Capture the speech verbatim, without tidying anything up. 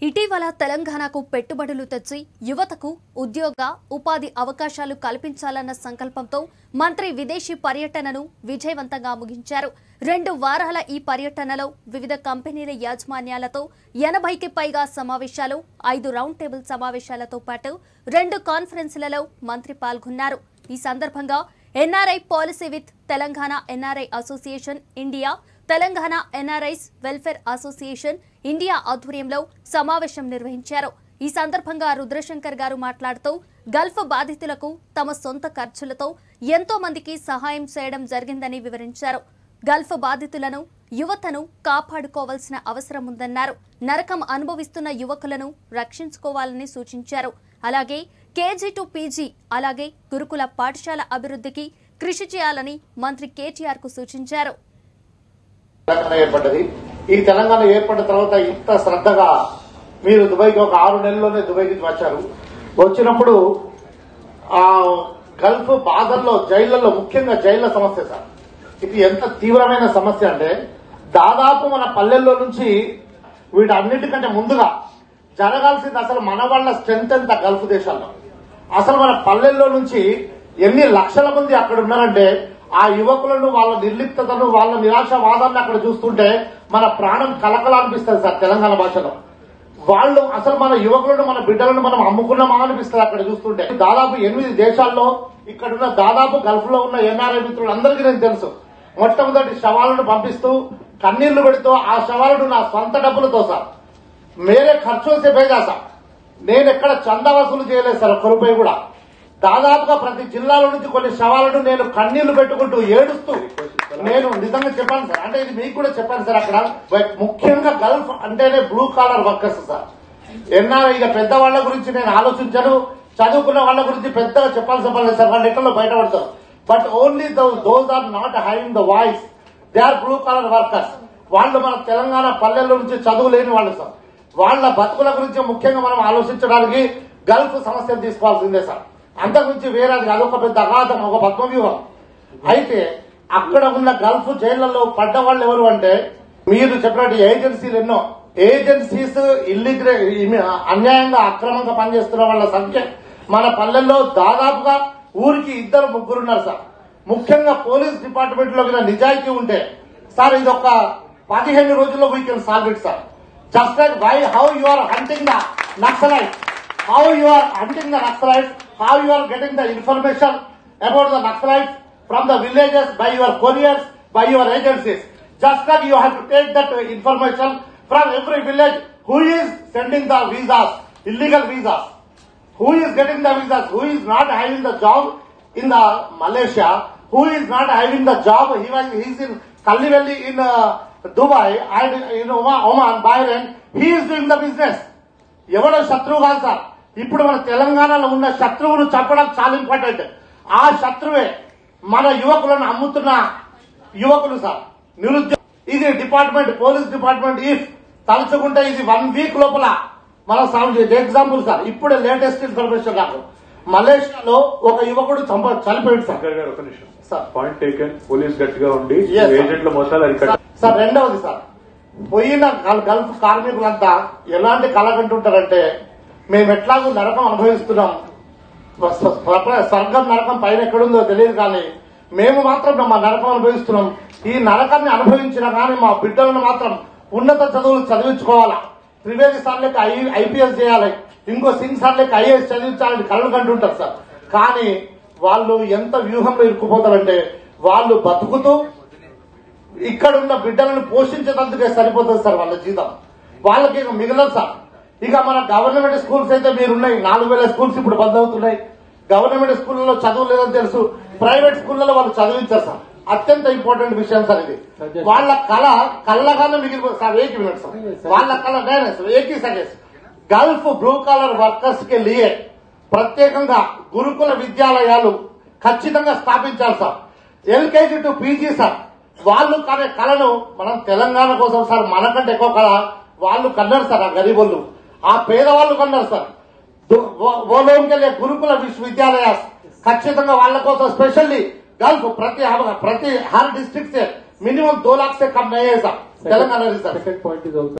ఇటీవల తెలంగాణకు పెట్టుబడులు తెచ్చి యువతకు ఉద్యోగ ఉపాధి అవకాశాలు కల్పించాలన్న సంకల్పంతో మంత్రి విదేశీ పర్యటనను విజయవంతంగా ముగించారు. రెండు వారాల ఈ పర్యటనలో వివిధ కంపెనీల యాజమాన్యాలతో ఎనభైకి పైగా సమావేశాలు, ఐదు రౌండ్ టేబుల్ సమావేశాలతో పాటు రెండు కాన్ఫరెన్స్లలో మంత్రి పాల్గొన్నారు. ఈ సందర్భంగా NRI policy with Telangana NRI association India, Telangana NRIs welfare association India ఆధ్వర్యంలో సమావేశం నిర్వహించారు. ఈ సందర్భంగా రుద్రశంకర్ గారు మాట్లాడుతూ గల్ఫ్ బాధితులకు తమ సొంత ఖర్చులతో ఎంతో మందికి సహాయం చేయడం జరిగిందని వివరించారు. గల్ఫ్ బాధితులను, యువతను కాపాడుకోవాల్సిన అవసరం ఉందన్నారు. నరకం అనుభవిస్తున్న యువకులను రక్షించుకోవాలని సూచించారు. అలాగే కేజీ టు పీజీ అలాగే గురుకుల పాఠశాల అభివృద్ధికి కృషి చేయాలని మంత్రి కేటీఆర్ కు సూచించారు. ఏర్పడ్డది ఈ తెలంగాణ ఏర్పడిన తర్వాత ఇంత శ్రద్ధగా మీరు దుబాయ్కి ఒక ఆరు నెలల్లోనే దుబాయ్కి వచ్చారు. వచ్చినప్పుడు ఆ గల్ఫ్ బాధల్లో జైళ్లలో ముఖ్యంగా జైళ్ల సమస్య సార్, ఇది ఎంత తీవ్రమైన సమస్య అంటే దాదాపు మన పల్లెల్లో నుంచి వీటన్నిటికంటే ముందుగా జరగాల్సింది అసలు మన వాళ్ళ స్ట్రెంత్ ఎంత గల్ఫ్ దేశాల్లో. అసలు మన పల్లెల్లో నుంచి ఎన్ని లక్షల మంది అక్కడ ఉన్నారంటే ఆ యువకులను, వాళ్ళ నిర్లిప్తతను, వాళ్ళ నిరాశవాదాన్ని అక్కడ చూస్తుంటే మన ప్రాణం కలకల అనిపిస్తుంది సార్. తెలంగాణ భాషలో వాళ్ళు అసలు మన యువకులను, మన బిడ్డలను మనం అమ్ముకున్నామా అనిపిస్తుంది అక్కడ చూస్తుంటే. దాదాపు ఎనిమిది దేశాల్లో ఇక్కడున్న దాదాపు గల్ఫ్ లో ఉన్న ఎన్ఆర్ఐ మిత్రులందరికీ నేను తెలుసు. మొట్టమొదటి శవాలను పంపిస్తూ కన్నీళ్లు పెడుతూ ఆ శవాలను నా సొంత డబ్బులతో సార్, మేరే ఖర్చు సే భేజా సార్, నేను ఎక్కడ చందా వసూలు చేయలేదు సార్ ఒక్క రూపాయి కూడా. దాదాపుగా ప్రతి జిల్లాలో నుంచి కొన్ని శవాలను నేను కన్నీళ్లు పెట్టుకుంటూ ఏడుస్తూ నేను నిజంగా చెప్పాను సార్. అంటే ఇది మీకు కూడా చెప్పాను సార్. అక్కడ ముఖ్యంగా గల్ఫ్ అంటేనే blue collar workers sir. NRI ఇక పెద్దవాళ్ల గురించి నేను ఆలోచించాను, చదువుకున్న వాళ్ళ గురించి పెద్దగా చెప్పాల్సిన పర్లేదు సార్, వాళ్ళ ఎక్కడో బయటపడతారు. But only those are not having the voice, they are blue collar workers. వాళ్ళు మన తెలంగాణ పల్లెల్లో నుంచి చదువు లేని వాళ్ళు సార్. వాళ్ళ బతుకుల గురించి ముఖ్యంగా మనం ఆలోచించడానికి గల్ఫ్ సమస్యను తీసుకోవాల్సిందే సార్. అంతకుమించి వేరే అదొక పెద్ద అగాధం, ఒక పద్మవ్యూహం. అయితే అక్కడ ఉన్న గల్ఫ్ జైళ్లలో పడ్డ వాళ్ళు ఎవరు అంటే మీరు చెప్పినట్టు ఏజెన్సీలు ఎన్నో ఏజెన్సీస్ ఇల్లీగల్ అన్యాయంగా అక్రమంగా పనిచేస్తున్న వాళ్ళ సంఖ్య మన పల్లెల్లో దాదాపుగా ఊరికి ఇద్దరు ముగ్గురున్నారు సార్. ముఖ్యంగా పోలీస్ డిపార్ట్మెంట్ లో నిజాయితీ ఉంటే సార్ ఇది ఒక పదిహేను రోజుల్లో we can solve it sir. Just like why how you are hunting the Naxalite, how you are hunting the Naxalites, how you are getting the information about the Naxalites from the villages by your couriers, by your agencies. Just like you have to take that information from every village, who is sending the visas, illegal visas, who is getting the visas, who is not having the job in the Malaysia, who is not having the job, he was he is in Kallivelli in uh, Dubai and in Oman, Bahrain, he is doing the business. ఎవడో శత్రువు కాదు sir. ఇప్పుడు మన తెలంగాణలో ఉన్న శత్రువును చంపడం చాలా ఇంపార్టెంట్. ఆ శత్రువే మన యువకులను అమ్ముతున్న యువకులు సార్, నిరుద్యోగ. ఇది డిపార్ట్మెంట్, పోలీస్ డిపార్ట్మెంట్ ఇఫ్ తలుచుకుంటే ఇది వన్ వీక్ లోపల మనం సాల్వ్ చేసే ఎగ్జాంపుల్ సార్. ఇప్పుడే లేటెస్ట్ ఇన్ఫర్మేషన్ నాకు మలేషియాలో ఒక యువకుడు చనిపోయాడు sir. Sir point taken, police గట్టిగా ఉండి ఏజెంట్ల మొత్తాలు సార్. రెండవది సార్, పోయిన గల్ఫ్ కార్మికులంతా ఎలాంటి కలగంటుంటారంటే మేము ఎట్లాగూ నరకం అనుభవిస్తున్నాం, స్వర్గం నరకం పైన ఎక్కడుందో తెలియదు కానీ మేము మాత్రం మా నరకం అనుభవిస్తున్నాం. ఈ నరకాన్ని అనుభవించినా కానీ మా బిడ్డలను మాత్రం ఉన్నత చదువులు చదివించుకోవాలా, త్రివేది సార్ లెక్క ఐపీఎస్ చేయాలి, ఇంకో సింగ్ సార్ లెక్క ఐఏఎస్ చదివించాలని కలలు కంటుంటారు సార్. కానీ వాళ్ళు ఎంత వ్యూహంలో ఇరుక్కుపోతారంటే వాళ్ళు బతుకుతూ ఇక్కడున్న బిడ్డలను పోషించేందుకే సరిపోతుంది సార్ వాళ్ళ జీతం. వాళ్ళకి ఇక మిగలదు సార్. ఇక మన గవర్నమెంట్ స్కూల్స్ అయితే మీరున్నాయి, నాలుగు వేల స్కూల్స్ ఇప్పుడు బంద్ అవుతున్నాయి. గవర్నమెంట్ స్కూళ్లలో చదువు లేదని తెలుసు, ప్రైవేట్ స్కూళ్లలో వాళ్ళు చదివించారు సార్. అత్యంత ఇంపార్టెంట్ విషయం సార్ ఇది. వాళ్ళ కళ కళ్ళగానే మిగిలిపోతుంది సార్. ఏకి మినిట్ సార్, వాళ్ళ కళ ఏకీ సజెస్ గల్ఫ్ బ్లూ కాలర్ వర్కర్స్ కి లియే ప్రత్యేకంగా గురుకుల విద్యాలయాలు ఖచ్చితంగా స్థాపించాలి sir. LKG to PG sir. వాళ్ళు కనే కళను మనం తెలంగాణ కోసం సార్ మనకంటే ఎక్కువ కళ వాళ్ళు కన్నారు సార్. ఆ గరీబోళ్ళు, ఆ పేదవాళ్ళు కన్నారు సార్. ఓలోకెళ్ళే గురుకుల విశ్వవిద్యాలయ ఖచ్చితంగా వాళ్ళ కోసం స్పెషల్లీ గల్ఫ్ ప్రతి ప్రతి హర్ డిస్ట్రిక్ట్ సే మినిమం దో లాख से कम नहीं है सर तेलंगाना सर.